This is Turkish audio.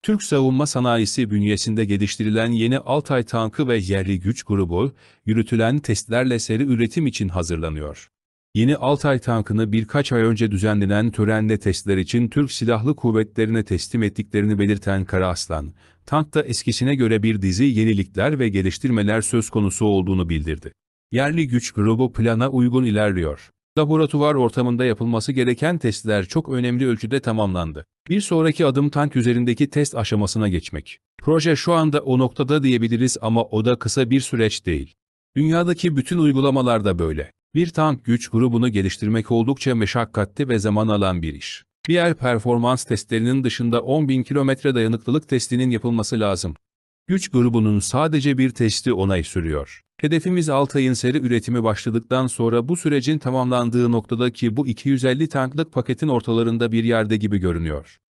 Türk savunma sanayisi bünyesinde geliştirilen yeni Altay tankı ve yerli güç grubu, yürütülen testlerle seri üretim için hazırlanıyor. Yeni Altay tankını birkaç ay önce düzenlenen törenle testler için Türk Silahlı Kuvvetleri'ne teslim ettiklerini belirten Karaaslan, tankta eskisine göre bir dizi yenilikler ve geliştirmeler söz konusu olduğunu bildirdi. Yerli güç grubu plana uygun ilerliyor. Laboratuvar ortamında yapılması gereken testler çok önemli ölçüde tamamlandı. Bir sonraki adım tank üzerindeki test aşamasına geçmek. Proje şu anda o noktada diyebiliriz ama o da kısa bir süreç değil. Dünyadaki bütün uygulamalarda böyle. Bir tank güç grubunu geliştirmek oldukça meşakkatli ve zaman alan bir iş. Diğer performans testlerinin dışında 10.000 kilometre dayanıklılık testinin yapılması lazım. Güç grubunun sadece bir testi 10 ay sürüyor. Hedefimiz Altay'ın seri üretimi başladıktan sonra bu sürecin tamamlandığı noktada ki bu 250 tanklık paketin ortalarında bir yerde gibi görünüyor.